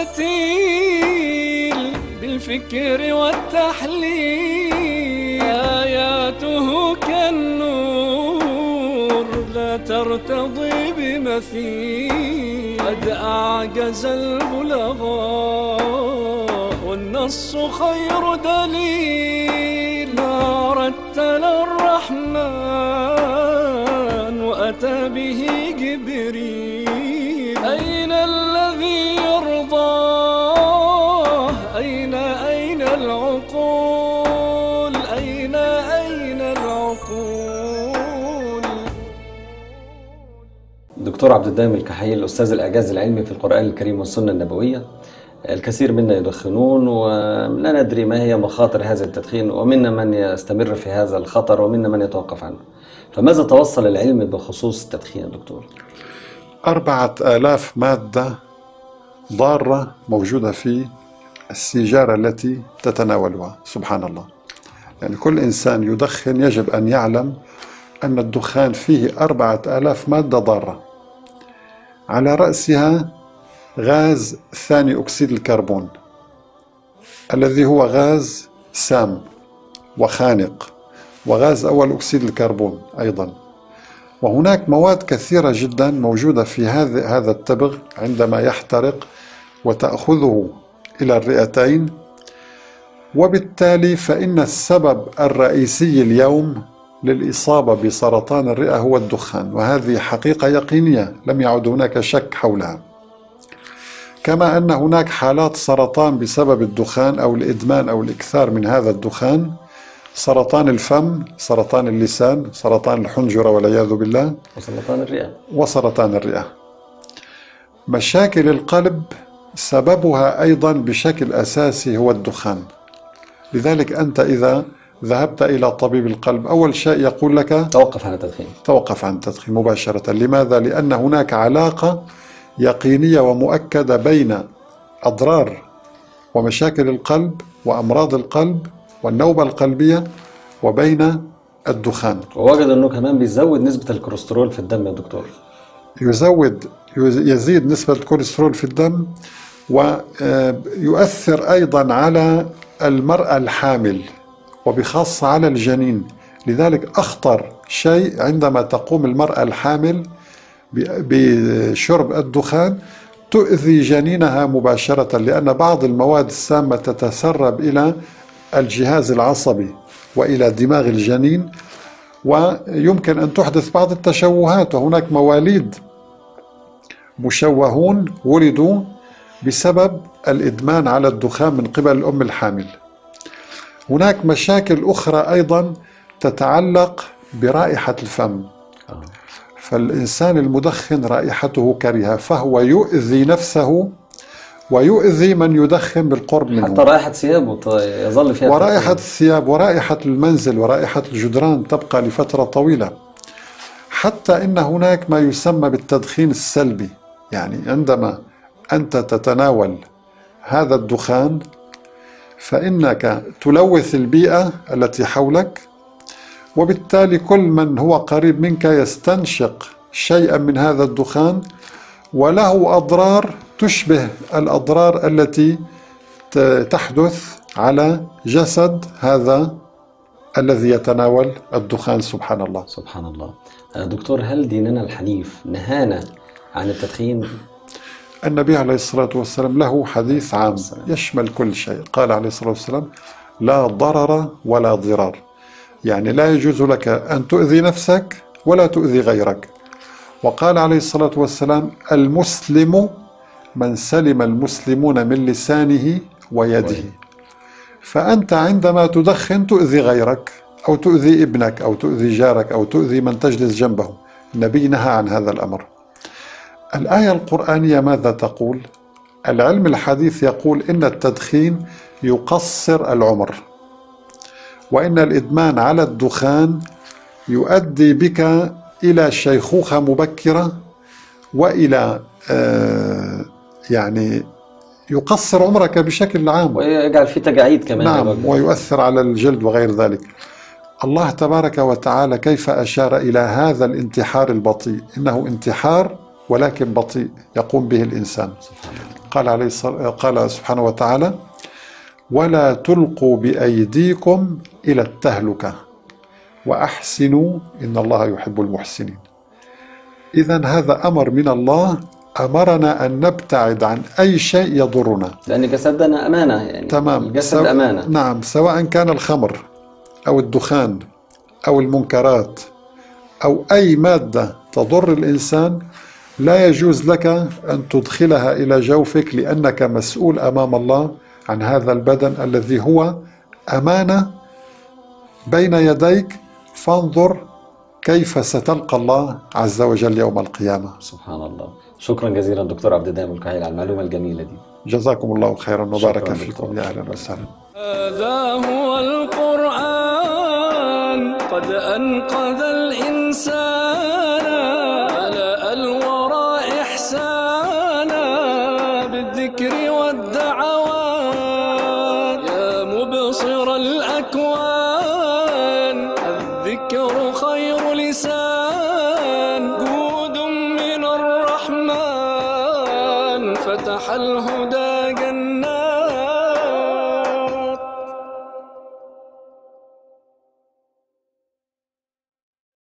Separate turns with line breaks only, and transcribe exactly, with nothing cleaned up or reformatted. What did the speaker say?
المتين بالفكر والتحليل، آياته كالنور لا ترتضي بمثيل، قد أعجز البلغاء والنص خير دليل، ما رتل الرحمن وأتى به جبريل، أين الذي يرضاه؟ أين أين العقول؟ أين أين العقول؟
دكتور عبد الدائم الكحيل، أستاذ الإعجاز العلمي في القرآن الكريم والسنة النبوية. الكثير منا يدخنون ولا ندري ما هي مخاطر هذا التدخين، ومنا من يستمر في هذا الخطر ومنا من يتوقف عنه. فماذا توصل العلم بخصوص التدخين يا دكتور؟
أربعة آلاف مادة ضارة موجودة في السيجارة التي تتناولها، سبحان الله. يعني كل إنسان يدخن يجب أن يعلم أن الدخان فيه أربعة آلاف مادة ضارة، على رأسها غاز ثاني أكسيد الكربون الذي هو غاز سام وخانق، وغاز أول أكسيد الكربون أيضا. وهناك مواد كثيرة جدا موجودة في هذا هذا التبغ عندما يحترق وتأخذه إلى الرئتين، وبالتالي فإن السبب الرئيسي اليوم للإصابة بسرطان الرئة هو الدخان، وهذه حقيقة يقينية لم يعد هناك شك حولها. كما أن هناك حالات سرطان بسبب الدخان أو الإدمان أو الإكثار من هذا الدخان، سرطان الفم، سرطان اللسان، سرطان الحنجرة والعياذ بالله،
وسرطان الرئة
وسرطان الرئة. مشاكل القلب سببها أيضا بشكل أساسي هو الدخان. لذلك أنت إذا ذهبت إلى طبيب القلب أول شيء يقول لك
توقف عن التدخين،
توقف عن التدخين مباشرة. لماذا؟ لأن هناك علاقة يقينية ومؤكدة بين أضرار ومشاكل القلب وأمراض القلب والنوبة القلبية وبين الدخان.
ووجد أنه كمان بيزود نسبة الكوليسترول في الدم يا دكتور.
يزود يزيد نسبة الكوليسترول في الدم، ويؤثر أيضا على المرأة الحامل وبخاصة على الجنين. لذلك أخطر شيء عندما تقوم المرأة الحامل بشرب الدخان تؤذي جنينها مباشرة، لأن بعض المواد السامة تتسرب إلى الجهاز العصبي وإلى دماغ الجنين، ويمكن أن تحدث بعض التشوهات. وهناك مواليد مشوهون ولدوا بسبب الإدمان على الدخان من قبل الأم الحامل. هناك مشاكل أخرى أيضا تتعلق برائحة الفم. فالإنسان المدخن رائحته كريهة، فهو يؤذي نفسه ويؤذي من يدخن بالقرب منه.
حتى رائحة ثيابه يظل فيها،
ورائحة الثياب ورائحة المنزل ورائحة الجدران تبقى لفترة طويلة. حتى إن هناك ما يسمى بالتدخين السلبي، يعني عندما أنت تتناول هذا الدخان فإنك تلوث البيئة التي حولك، وبالتالي كل من هو قريب منك يستنشق شيئا من هذا الدخان، وله أضرار تشبه الأضرار التي تحدث على جسد هذا الذي يتناول الدخان. سبحان الله
سبحان الله. دكتور، هل ديننا الحنيف نهانا عن التدخين؟
النبي عليه الصلاة والسلام له حديث عام يشمل كل شيء. قال عليه الصلاة والسلام: لا ضرر ولا ضرار، يعني لا يجوز لك أن تؤذي نفسك ولا تؤذي غيرك. وقال عليه الصلاة والسلام: المسلم من سلم المسلمون من لسانه ويده. فأنت عندما تدخن تؤذي غيرك أو تؤذي ابنك أو تؤذي جارك أو تؤذي من تجلس جنبه. النبي نهى عن هذا الأمر. الآية القرآنية ماذا تقول؟ العلم الحديث يقول إن التدخين يقصر العمر، وإن الإدمان على الدخان يؤدي بك إلى شيخوخة مبكرة وإلى آه يعني يقصر عمرك بشكل عام،
ويجعل في تجاعيد كمان.
نعم، ويؤثر على الجلد وغير ذلك. الله تبارك وتعالى كيف أشار إلى هذا الانتحار البطيء؟ إنه انتحار ولكن بطيء يقوم به الإنسان. قال عليه الصلاة قال سبحانه وتعالى: ولا تلقوا بأيديكم إلى التهلكة وأحسنوا إن الله يحب المحسنين. إذن هذا أمر من الله، أمرنا أن نبتعد عن أي شيء يضرنا،
لأن جسدنا أمانة يعني.
تمام.
الجسد
سو...
أمانة.
نعم، سواء كان الخمر أو الدخان أو المنكرات أو أي مادة تضر الإنسان، لا يجوز لك أن تدخلها إلى جوفك، لأنك مسؤول أمام الله عن هذا البدن الذي هو أمانة بين يديك. فانظر كيف ستلقى الله عز وجل يوم القيامة.
سبحان الله. شكرا جزيلا دكتور عبد الدائم الكحيل على المعلومة الجميلة دي.
جزاكم الله خيرا وبارك فيكم. يا أهلا وسهلا.
هذا هو القرآن قد أنقذ الإنسان، ملأ الورى إحسانا بالذكر والدعوات. يا مبصر الأكوان الذكر خير لسان، جود من الرحمن فتح الهدى جنات.